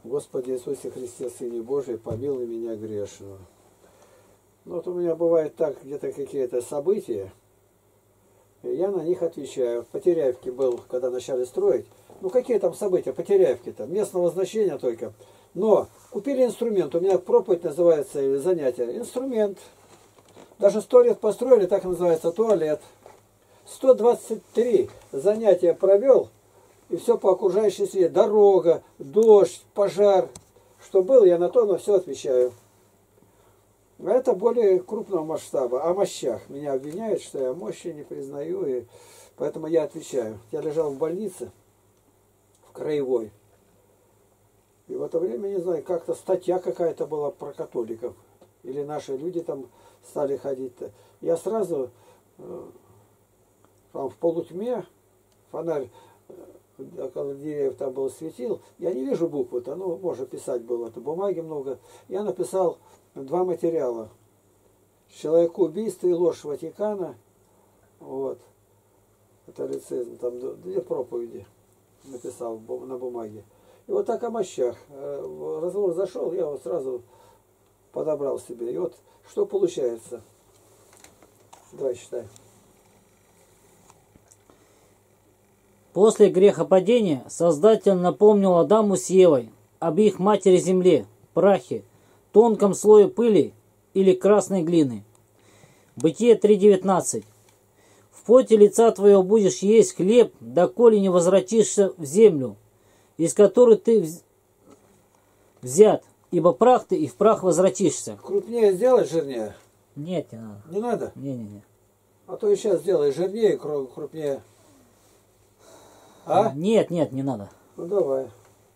Господи Иисусе Христе, Сыне Божий, помилуй меня грешного. Ну вот у меня бывает так, где-то какие-то события, и я на них отвечаю. В Потеряевке был, когда начали строить. Ну какие там события, Потеряевки-то, местного значения только. Но купили инструмент, у меня проповедь называется, или занятие, инструмент. Даже 100 лет построили, так называется, туалет. 123 занятия провел, и все по окружающей среде. Дорога, дождь, пожар. Что было, я на то на все отвечаю. А это более крупного масштаба. О мощах. Меня обвиняют, что я мощи не признаю, и поэтому я отвечаю. Я лежал в больнице, в Краевой. И в это время, не знаю, как-то статья какая-то была про католиков. Или наши люди там стали ходить-то. Я сразу там в полутьме, фонарь около деревьев там был, светил. Я не вижу буквы-то, ну, можно писать было-то, бумаги много. Я написал 2 материала. Человекоубийство и ложь Ватикана. Вот. Католицизм. Там 2 проповеди написал на бумаге. И вот так о мощах. Разговор зашел, я вот сразу подобрал себе. И вот что получается. Давай читай. После грехопадения Создатель напомнил Адаму с Евой об их матери земле, прахе, тонком слое пыли или красной глины. Бытие 3:19. В поте лица твоего будешь есть хлеб, доколе не возвратишься в землю, из которой ты взят, ибо прах ты и в прах возвратишься. Крупнее сделать, жирнее? Нет, не надо. Не надо? Не. А то и сейчас сделай жирнее, крупнее. А? Нет, не надо. Ну давай.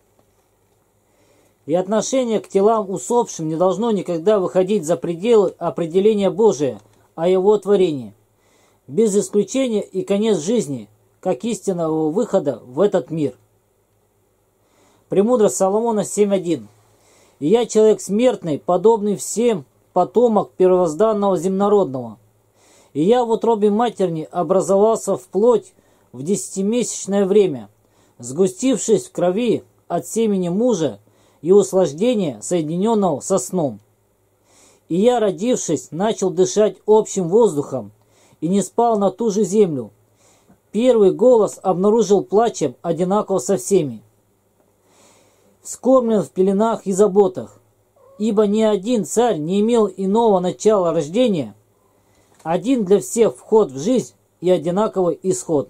И отношение к телам усопшим не должно никогда выходить за пределы определения Божия о его творении. Без исключения и конец жизни, как истинного выхода в этот мир. Премудрость Соломона 7:1. И я человек смертный, подобный всем, потомок первозданного земнородного. И я в утробе матерни образовался в плоть в 10-месячное время, сгустившись в крови от семени мужа и услаждения, соединенного со сном. И я, родившись, начал дышать общим воздухом и не спал на ту же землю. Первый голос обнаружил плачем одинаково со всеми. Вскормлен в пеленах и заботах, ибо ни один царь не имел иного начала рождения, один для всех вход в жизнь и одинаковый исход.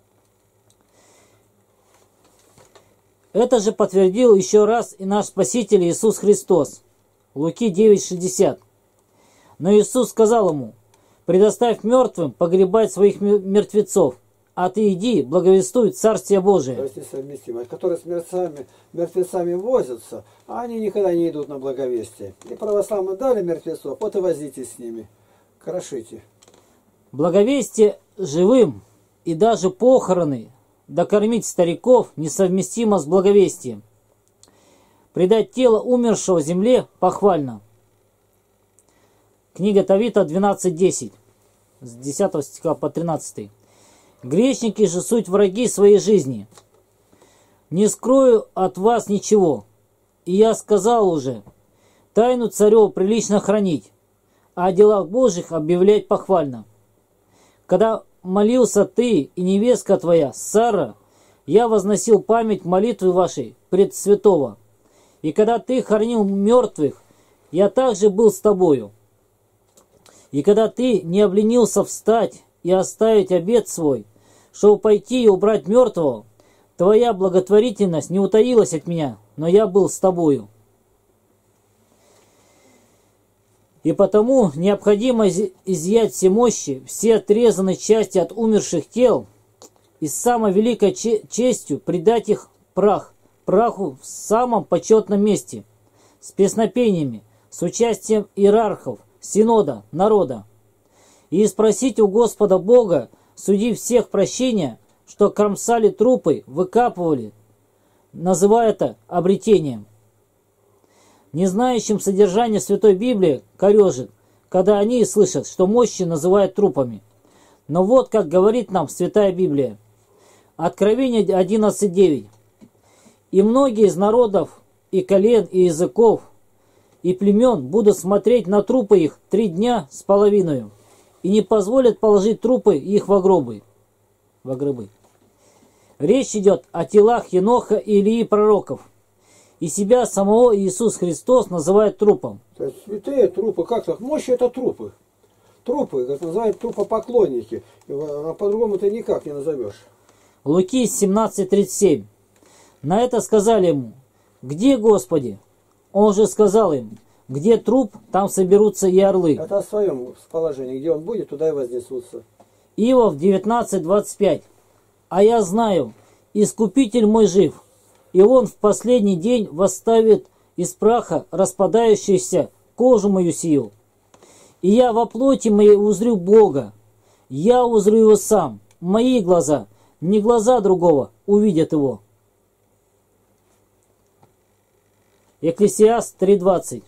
Это же подтвердил еще раз и наш Спаситель Иисус Христос. Луки 9:60. Но Иисус сказал ему: «Предоставь мертвым погребать своих мертвецов, а ты иди, благовествуй Царствие Божие». Которые с мертвецами возятся, а они никогда не идут на благовестие. И православные дали мертвецов, вот и возитесь с ними, крошите. Благовестие живым и даже похороны докормить стариков несовместимо с благовестием. Предать тело умершего земле похвально. Книга Тавита 12:10, с 10 стиха по 13. Грешники же суть враги своей жизни. Не скрою от вас ничего. И я сказал уже, тайну цареву прилично хранить, а о делах Божьих объявлять похвально. Когда молился ты и невестка твоя, Сара, я возносил память молитвы вашей пред святого. И когда ты хоронил мертвых, я также был с тобою. И когда ты не обленился встать и оставить обет свой, чтобы пойти и убрать мертвого, твоя благотворительность не утаилась от меня, но я был с тобою. И потому необходимо изъять все мощи, все отрезанные части от умерших тел, и с самой великой честью предать их праху в самом почетном месте, с песнопениями, с участием иерархов, синода, народа. И спросить у Господа Бога, суди всех прощения, что кромсали трупы, выкапывали, называя это обретением. Не знающим содержание Святой Библии корежит, когда они слышат, что мощи называют трупами. Но вот как говорит нам Святая Библия. Откровение 11:9. И многие из народов и колен, и языков, и племен будут смотреть на трупы их 3 дня с половиною, и не позволят положить трупы их во гробы. Речь идет о телах Еноха и Илии пророков. И себя самого Иисус Христос называет трупом. То есть святые трупы, как так? Мощь это трупы. Трупы, как называют трупопоклонники. А по-другому ты никак не назовешь. Луки 17:37. На это сказали ему: «Где, Господи?» Он же сказал им: «Где труп, там соберутся и орлы». Это о своем положении. Где он будет, туда и вознесутся. Иов 19:25. «А я знаю, Искупитель мой жив, и он в последний день восставит из праха распадающуюся кожу мою сию. И я во плоти моей узрю Бога, я узрю его сам, мои глаза, не глаза другого, увидят его». Екклесиаст 3:20.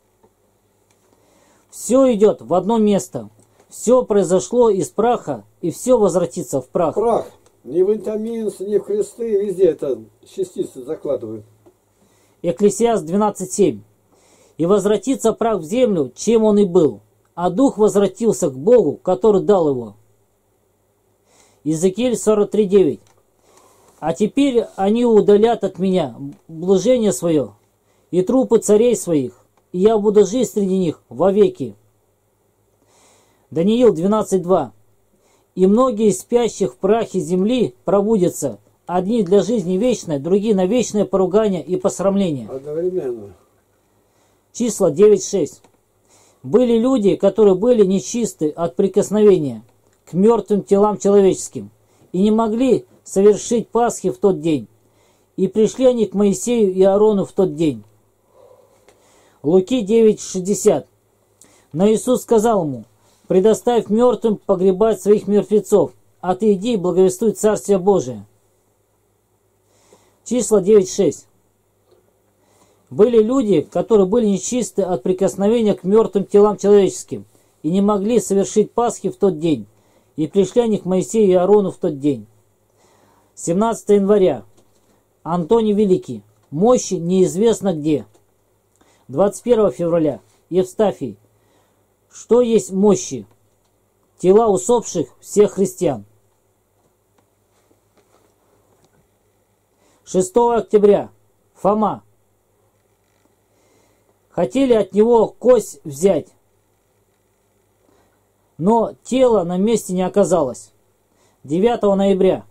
Все идет в одно место. Все произошло из праха, и все возвратится в прах. Прах. Ни в интаминс, ни в кресты, везде это частицы закладывают. Екклесиаст 12:7. «И возвратится прах в землю, чем он и был, а дух возвратился к Богу, который дал его». Иезекииль 43:9. «А теперь они удалят от меня блужение свое и трупы царей своих, и я буду жить среди них вовеки». Даниил 12:2. «И многие из спящих в прахе земли пробудятся, одни для жизни вечной, другие на вечное поругание и посрамление». Одновременно. Числа 9:6. «Были люди, которые были нечисты от прикосновения к мертвым телам человеческим, и не могли совершить Пасхи в тот день. И пришли они к Моисею и Аарону в тот день». Луки 9:60. «Но Иисус сказал ему: предоставь мертвым погребать своих мертвецов, а ты иди и благовествуй Царствие Божие». Числа 9:6. «Были люди, которые были нечисты от прикосновения к мертвым телам человеческим, и не могли совершить Пасхи в тот день, и пришли они к Моисею и Аарону в тот день». 17 января. Антоний Великий. Мощи неизвестно где. 21 февраля. Евстафий. Что есть мощи? Тела усопших всех христиан. 6 октября. Фома. Хотели от него кость взять, но тело на месте не оказалось. 9 ноября.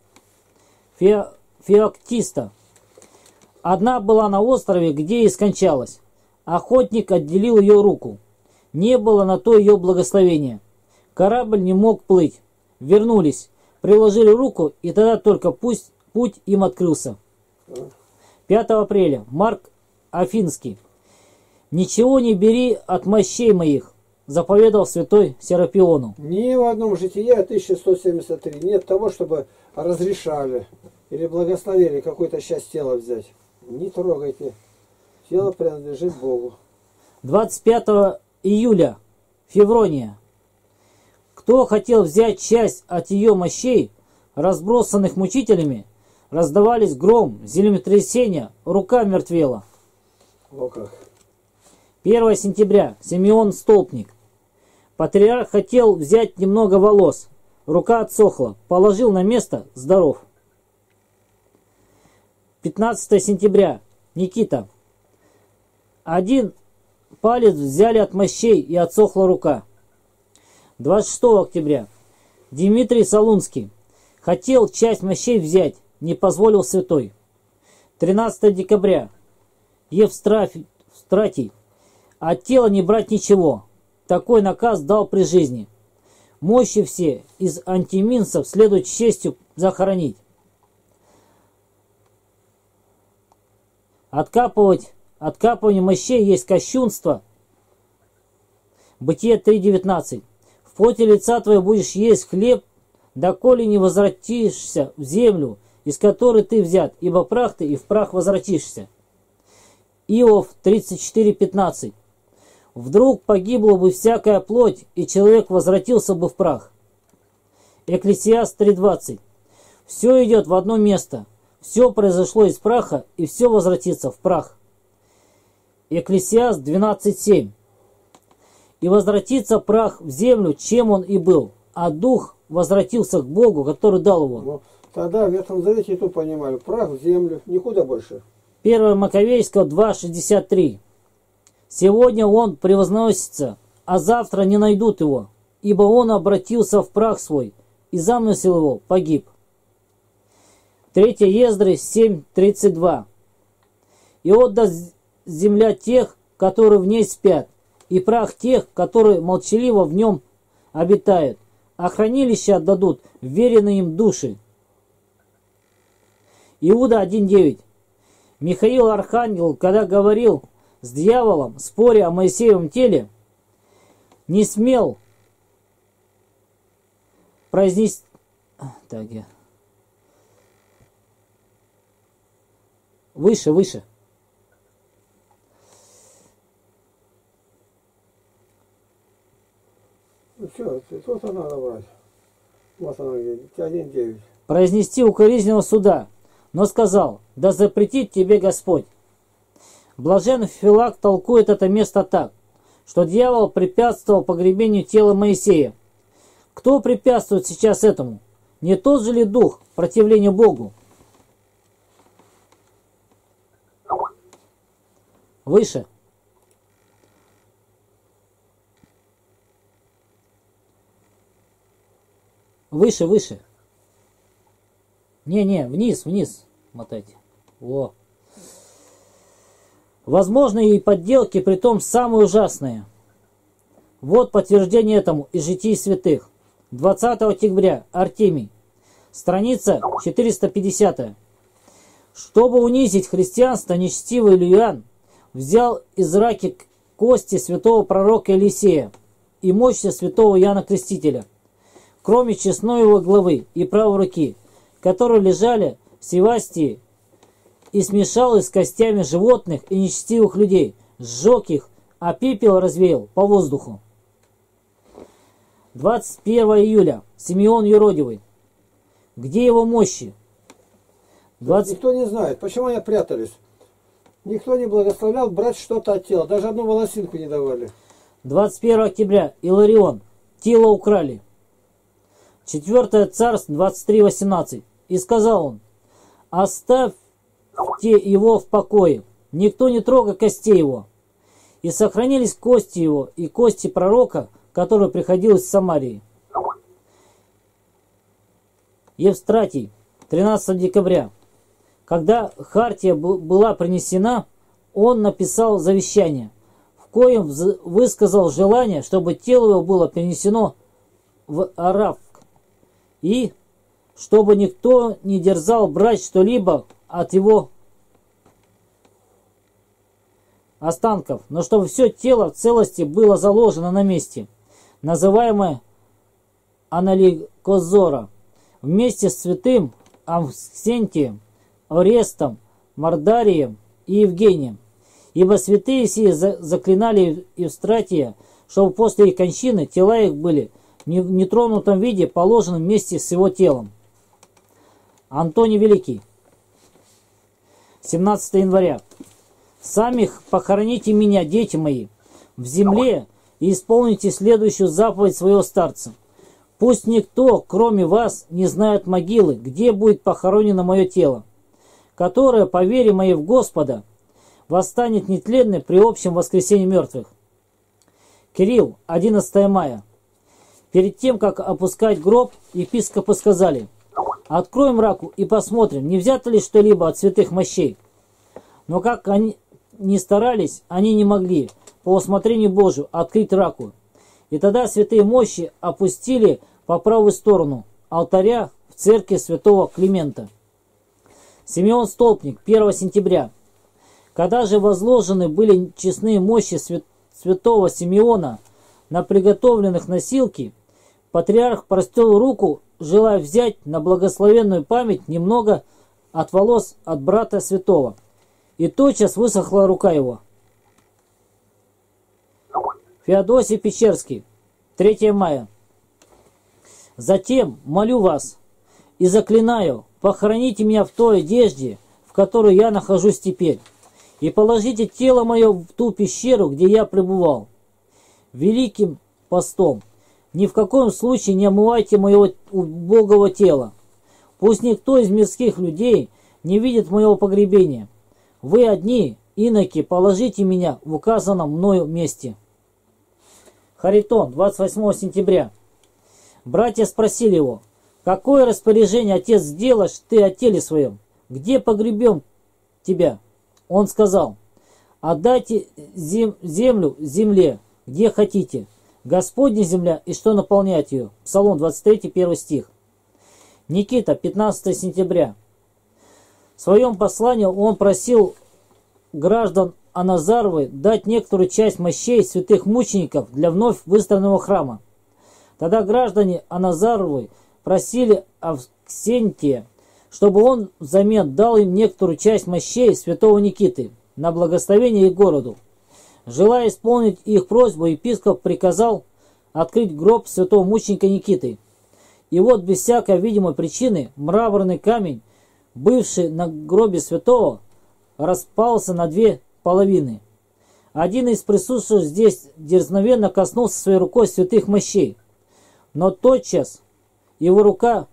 Феоктиста. Одна была на острове, где и скончалась. Охотник отделил ее руку. Не было на то ее благословения. Корабль не мог плыть. Вернулись, приложили руку, и тогда только путь им открылся. 5 апреля. Марк Афинский. «Ничего не бери от мощей моих», заповедал святой Серапиону. Ни в одном житии 1173 нет того, чтобы разрешали или благословили какую-то часть тела взять. Не трогайте. Тело принадлежит Богу. 25 июля. Феврония. Кто хотел взять часть от ее мощей, разбросанных мучителями, раздавались гром, землетрясения, рука мертвела. О как. 1 сентября. Симеон Столпник. Патриарх хотел взять немного волос. Рука отсохла. Положил на место. Здоров. 15 сентября. Никита. Один палец взяли от мощей, и отсохла рука. 26 октября. Дмитрий Солунский. Хотел часть мощей взять. Не позволил святой. 13 декабря. Евстратий. От тела не брать ничего. Такой наказ дал при жизни. Мощи все из антиминцев следует с честью захоронить. Откапывание мощей есть кощунство. Бытие 3:19. В поте лица твоего будешь есть хлеб, доколе не возвратишься в землю, из которой ты взят, ибо прах ты, и в прах возвратишься. Иов 34:15. Вдруг погибла бы всякая плоть, и человек возвратился бы в прах. Екклесиаст 3:20. Все идет в одно место. Все произошло из праха, и все возвратится в прах. Экклесиаст 12:7. И возвратится прах в землю, чем он и был, а дух возвратился к Богу, который дал его. Ну, тогда в Ветхом Завете и то понимали, прах в землю, никуда больше. 1 Маковейского 2:63. Сегодня он превозносится, а завтра не найдут его, ибо он обратился в прах свой, и замысел его погиб. 3 Ездры 7:32. И отдаст земля тех, которые в ней спят, и прах тех, которые молчаливо в нем обитают, а хранилище отдадут вверенные им души. Иуда 1:9. Михаил Архангел, когда говорил с дьяволом, споря о Моисеевом теле, не смел произнести... Выше. Ну все, тут она надо брать. Вот она, 1:9. Произнести укоризненного суда, но сказал: да запретит тебе Господь. Блажен Филак толкует это место так, что дьявол препятствовал погребению тела Моисея. Кто препятствует сейчас этому? Не тот же ли дух противления Богу? Выше. Выше. Не, вниз мотайте. Во. Возможно, и подделки, притом самые ужасные. Вот подтверждение этому из Житий святых. 20 октября, Артемий. Страница 450. Чтобы унизить христианство, нечестивый Илиан взял из раки кости святого пророка Елисея и мощи святого Иоанна Крестителя, кроме честной его главы и правой руки, которые лежали в Севастии, и смешал их с костями животных и нечестивых людей, сжег их, а пепел развеял по воздуху. 21 июля. Симеон Юродивый. Где его мощи? Никто не знает, почему они прятались. Никто не благословлял брать что-то от тела, даже одну волосинку не давали. 21 октября. Иларион. Тело украли. 4 Царств 23:18. И сказал он: оставьте его в покое, никто не трогай костей его. И сохранились кости его и кости пророка, который приходил из Самарии. Евстратий. 13 декабря. Когда хартия была принесена, он написал завещание, в коем высказал желание, чтобы тело его было перенесено в Аравк, и чтобы никто не дерзал брать что-либо от его останков, но чтобы все тело в целости было заложено на месте, называемое Аналикозора, вместе с святым Авксентием, Орестом, Мордарием и Евгением. Ибо святые сии заклинали Евстратия, чтобы после их кончины тела их были в нетронутом виде положены вместе с его телом. Антоний Великий. 17 января. «Сами похороните меня, дети мои, в земле, и исполните следующую заповедь своего старца. Пусть никто, кроме вас, не знает могилы, где будет похоронено мое тело, которое, по вере моей в Господа, восстанет нетленной при общем воскресении мертвых». Кирилл, 11 мая. Перед тем, как опускать гроб, епископы сказали: «Откроем раку и посмотрим, не взято ли что-либо от святых мощей». Но как они ни старались, они не могли, по усмотрению Божию, открыть раку. И тогда святые мощи опустили по правую сторону алтаря в церкви святого Климента. Симеон Столпник, 1 сентября. Когда же возложены были честные мощи святого Симеона на приготовленных носилки, патриарх простел руку, желая взять на благословенную память немного от волос от брата святого. И тотчас высохла рука его. Феодосий Печерский, 3 мая. «Затем молю вас и заклинаю, похороните меня в той одежде, в которой я нахожусь теперь, и положите тело мое в ту пещеру, где я пребывал, великим постом. Ни в каком случае не омывайте моего убогого тела. Пусть никто из мирских людей не видит моего погребения. Вы одни, иноки, положите меня в указанном мною месте». Харитон, 28 сентября. Братья спросили его: «Какое распоряжение, отец, сделаешь ты о теле своем? Где погребем тебя?» Он сказал: «Отдайте землю земле, где хотите. Господня земля, и что наполняет ее». Псалом 23, 1 стих. Никита, 15 сентября. В своем послании он просил граждан Аназаровой дать некоторую часть мощей святых мучеников для вновь выстроенного храма. Тогда граждане Аназаровой просили Авксентия, чтобы он взамен дал им некоторую часть мощей святого Никиты на благословение их городу. Желая исполнить их просьбу, епископ приказал открыть гроб святого мученика Никиты. И вот без всякой видимой причины мраморный камень, бывший на гробе святого, распался на две половины. Один из присутствующих здесь дерзновенно коснулся своей рукой святых мощей, но тотчас его рука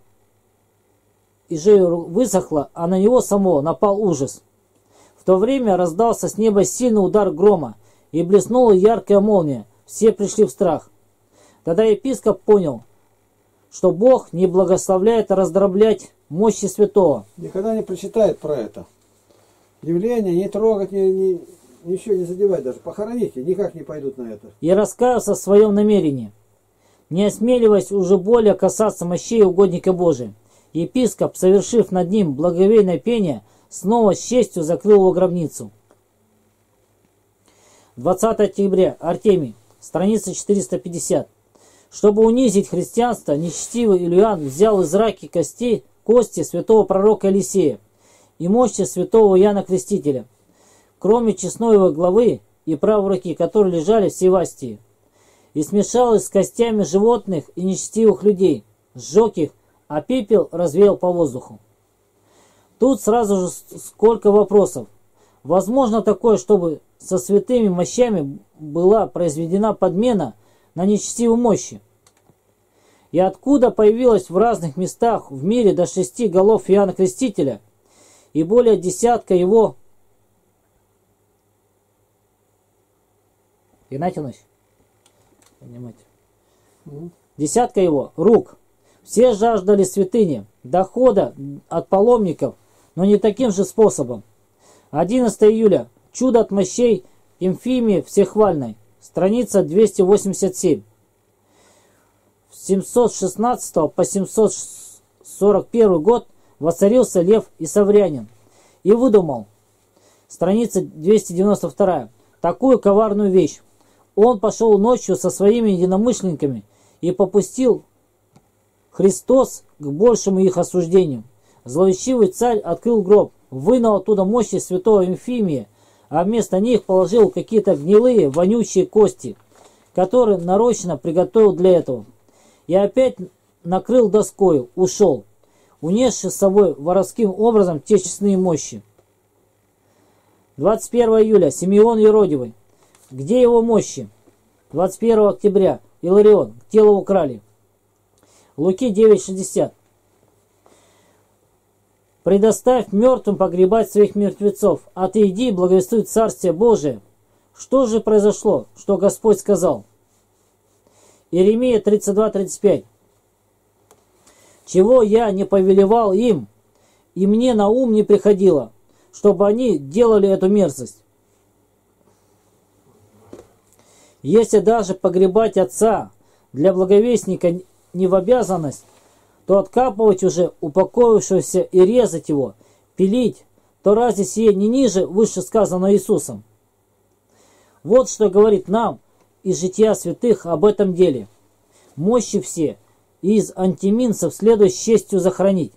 высохла, а на него самого напал ужас. В то время раздался с неба сильный удар грома, и блеснула яркая молния. Все пришли в страх. Тогда епископ понял, что Бог не благословляет раздроблять мощи святого. Никогда не прочитает про это. Явление не трогать, ничего не задевать даже. Похороните, никак не пойдут на это. И раскаялся в своем намерении, не осмеливаясь уже более касаться мощей угодника Божия. Епископ, совершив над ним благоговейное пение, снова с честью закрыл его гробницу. 20 октября. Артемий. Страница 450. Чтобы унизить христианство, нечестивый Илиан взял из раки кости святого пророка Елисея и мощи святого Иоанна Крестителя, кроме честной главы и правой руки, которые лежали в Севастии, и смешал их с костями животных и нечестивых людей, сжег их, а пепел развеял по воздуху. Тут сразу же сколько вопросов. Возможно такое, чтобы со святыми мощами была произведена подмена на нечестивые мощи? И откуда появилось в разных местах в мире до 6 голов Иоанна Крестителя и более десятка его... Игнатий Иванович, понимаете? Десятка его рук. Все жаждали святыни, дохода от паломников, но не таким же способом. 11 июля. Чудо от мощей Емфимии Всехвальной. Страница 287. С 716 по 741 год воцарился Лев Исаврянин и выдумал, страница 292, такую коварную вещь. Он пошел ночью со своими единомышленниками и попустил Христос к большему их осуждению. Зловещивый царь открыл гроб, вынул оттуда мощи святого Емфимия, а вместо них положил какие-то гнилые, вонючие кости, которые нарочно приготовил для этого. И опять накрыл доскою, ушел, унесший с собой воровским образом те честные мощи. 21 июля. Симеон Еродивый. Где его мощи? 21 октября. Иларион. Тело украли. Луки 9:60. «Предоставь мертвым погребать своих мертвецов, а ты иди, благовествуй Царствие Божие». Что же произошло, что Господь сказал? Иеремия 32:35. «Чего я не повелевал им, и мне на ум не приходило, чтобы они делали эту мерзость. Если даже погребать отца для благовестника не в обязанность, то откапывать уже упокоившегося и резать его, пилить, то разве сие не ниже вышесказанного Иисусом? Вот что говорит нам из жития святых об этом деле. Мощи все из антиминцев следует с честью захоронить.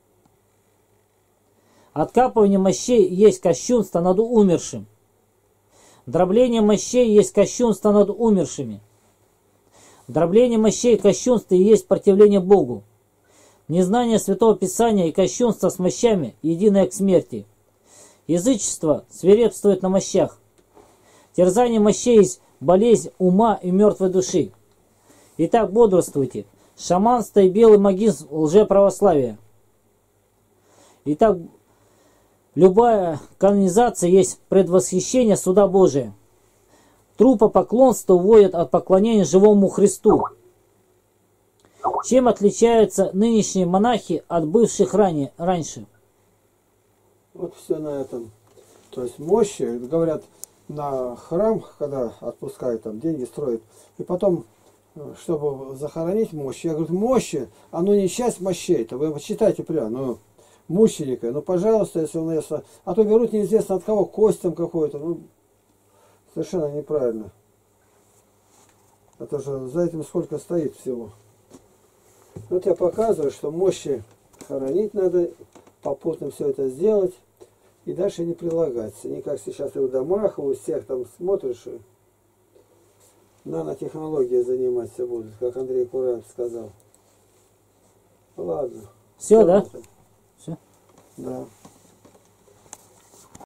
Откапывание мощей есть кощунство над умершим. Дробление мощей есть кощунство над умершими. Дробление мощей и кощунство и есть противление Богу. Незнание Святого Писания и кощунство с мощами единое к смерти. Язычество свирепствует на мощах. Терзание мощей есть болезнь ума и мертвой души. Итак, бодрствуйте. Шаманство и белый магизм лжеправославия. Итак, любая канонизация есть предвосхищение суда Божия. Трупопоклонство уводит от поклонения живому Христу. Чем отличаются нынешние монахи от бывших раньше? Вот все на этом. То есть мощи, говорят, на храм, когда отпускают, там деньги строят, и потом, чтобы захоронить мощи, я говорю, мощи, оно не часть мощей-то, вы читайте прямо, ну, мученика, ну, пожалуйста, если он есть, а то берут неизвестно от кого, кость там какой-то, ну, совершенно неправильно. Это же за этим сколько стоит всего. Вот я показываю, что мощи хоронить надо, попутно все это сделать и дальше не прилагаться. Не как сейчас и в домах, и у всех там смотришь, и нанотехнологии заниматься будут, как Андрей Кураев сказал. Ладно. Все, да? Да.